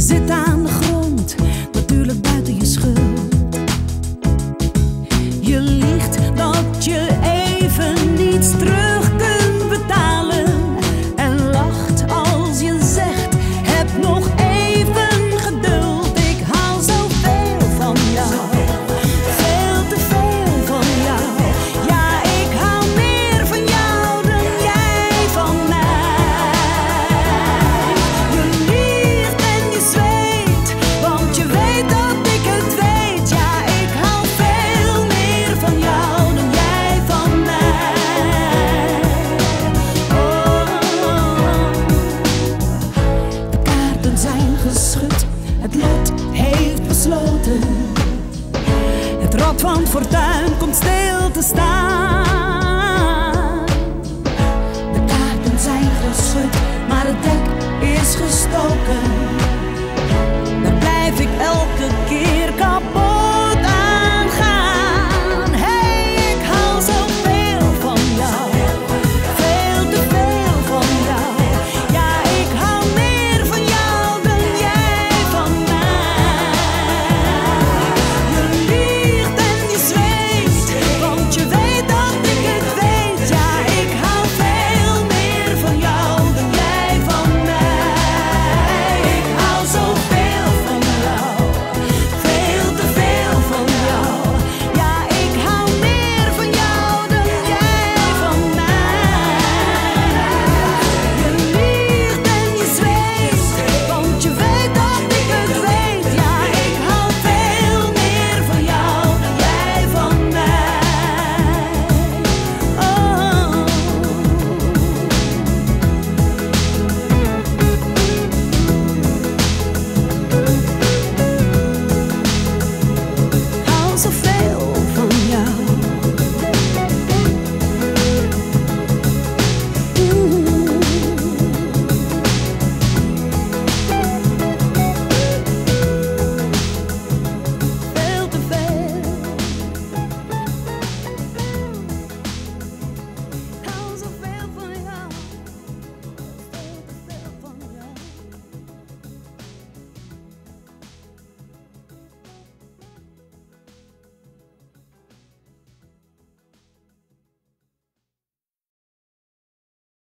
zit aan de grond, natuurlijk buiten je schuld. Je liegt dat je even niets terug kunt betalen en lacht als je zegt, heb nog even geduld. Ik hou zoveel van jou, veel te veel van jou. Ja, ik hou meer van jou dan jij van mij. Je liegt en je zweet, want je weet dat ik het weet. Ja, ik hou veel meer van jou dan jij van mij. De kaarten zijn geschud, het lot heeft besloten. Het rad van het fortuin komt stil te staan. De kaarten zijn geschud, maar het dek is gestoken.